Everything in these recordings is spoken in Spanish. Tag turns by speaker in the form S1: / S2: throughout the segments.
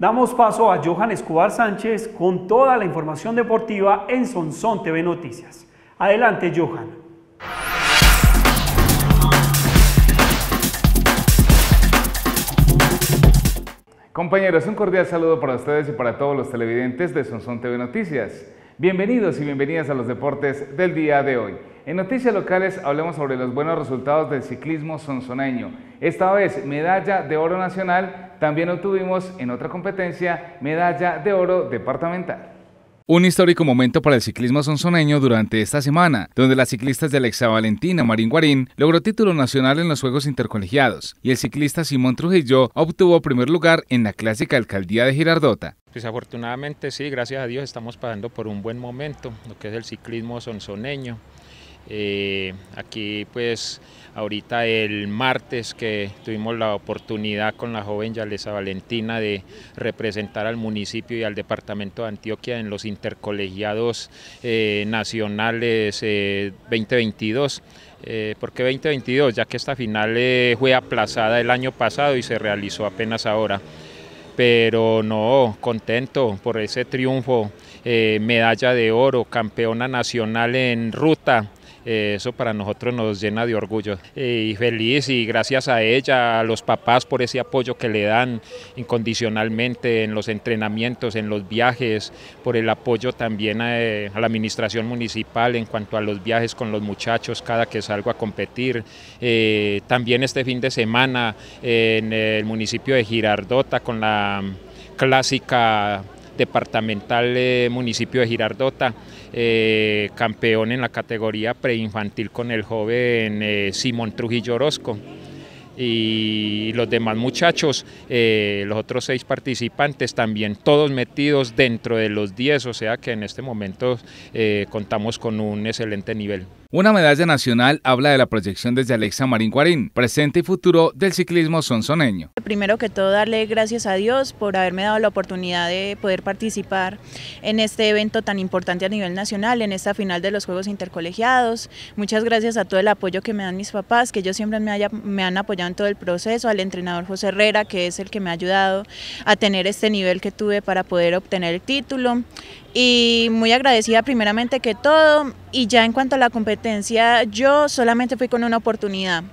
S1: Damos paso a Johan Escobar Sánchez con toda la información deportiva en Sonsón TV Noticias. Adelante, Johan.
S2: Compañeros, un cordial saludo para ustedes y para todos los televidentes de Sonsón TV Noticias. Bienvenidos y bienvenidas a los deportes del día de hoy. En noticias locales hablemos sobre los buenos resultados del ciclismo sonsoneño. Esta vez medalla de oro nacional, también obtuvimos en otra competencia medalla de oro departamental. Un histórico momento para el ciclismo sonsoneño durante esta semana, donde las ciclistas de Alexa Valentina Marín Guarín logró título nacional en los Juegos Intercolegiados y el ciclista Simón Trujillo obtuvo primer lugar en la clásica alcaldía de Girardota.
S3: Pues afortunadamente sí, gracias a Dios estamos pasando por un buen momento, lo que es el ciclismo sonsoneño. Aquí pues ahorita el martes que tuvimos la oportunidad con la joven Yalesa Valentina de representar al municipio y al departamento de Antioquia en los intercolegiados nacionales 2022. ¿Por qué 2022? Ya que esta final fue aplazada el año pasado y se realizó apenas ahora. Pero no, contento por ese triunfo, medalla de oro, campeona nacional en ruta. Eso para nosotros nos llena de orgullo y feliz, y gracias a ella, a los papás por ese apoyo que le dan incondicionalmente en los entrenamientos, en los viajes, por el apoyo también a la administración municipal en cuanto a los viajes con los muchachos cada que salgo a competir. También este fin de semana en el municipio de Girardota con la clásica departamental municipio de Girardota, campeón en la categoría preinfantil con el joven Simón Trujillo Orozco, y los demás muchachos, los otros 6 participantes también todos metidos dentro de los 10, o sea que en este momento contamos con un excelente nivel.
S2: Una medalla nacional habla de la proyección desde Alexa Marín Guarín, presente y futuro del ciclismo sonsoneño.
S4: Primero que todo, darle gracias a Dios por haberme dado la oportunidad de poder participar en este evento tan importante a nivel nacional, en esta final de los Juegos Intercolegiados. Muchas gracias a todo el apoyo que me dan mis papás, que ellos siempre me han apoyado en todo el proceso, al entrenador José Herrera, que es el que me ha ayudado a tener este nivel que tuve para poder obtener el título. Y muy agradecida primeramente que todo, y ya en cuanto a la competencia, yo solamente fui con una oportunidad.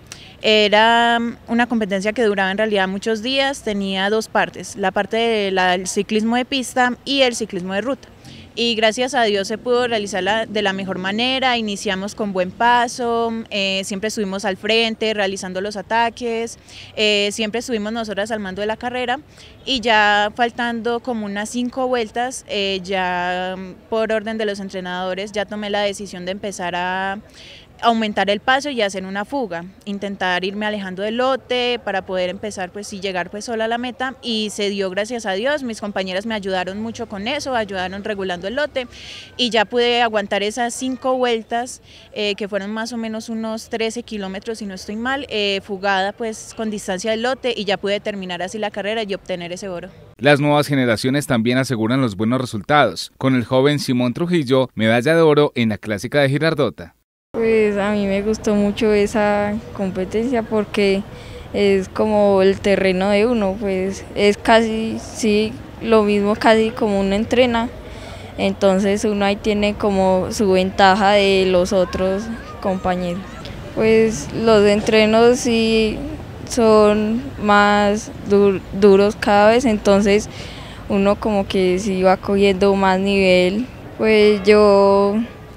S4: Era una competencia que duraba en realidad muchos días, tenía 2 partes, la parte del ciclismo de pista y el ciclismo de ruta. Y gracias a Dios se pudo realizar de la mejor manera, iniciamos con buen paso, siempre estuvimos al frente realizando los ataques, siempre estuvimos nosotras al mando de la carrera, y ya faltando como unas 5 vueltas, ya por orden de los entrenadores ya tomé la decisión de empezar a aumentar el paso y hacer una fuga, intentar irme alejando del lote para poder empezar pues y llegar pues sola a la meta, y se dio gracias a Dios. Mis compañeras me ayudaron mucho con eso, ayudaron regulando el lote, y ya pude aguantar esas 5 vueltas que fueron más o menos unos 13 kilómetros si no estoy mal, fugada pues con distancia del lote, y ya pude terminar así la carrera y obtener ese oro.
S2: Las nuevas generaciones también aseguran los buenos resultados, con el joven Simón Trujillo, medalla de oro en la clásica de Girardota.
S5: Pues a mí me gustó mucho esa competencia porque es como el terreno de uno, pues es casi, sí, lo mismo casi como uno entrena, entonces uno ahí tiene como su ventaja de los otros compañeros. Pues los entrenos sí son más duros cada vez, entonces uno como que sí va cogiendo más nivel. Pues yo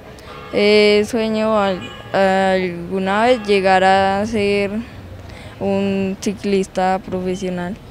S5: sueño alguna vez llegar a ser un ciclista profesional.